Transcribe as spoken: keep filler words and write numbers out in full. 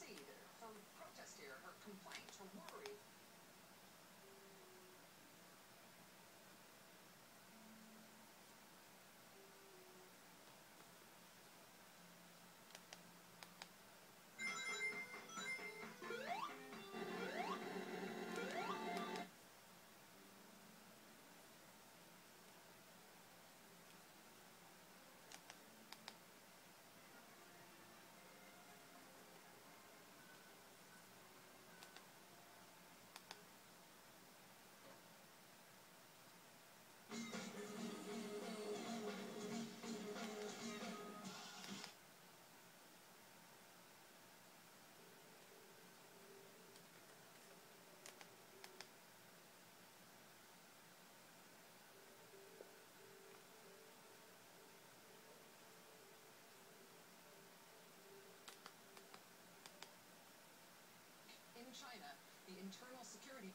worried. Her protest here, her complaint, her worry. In China, the Internal Security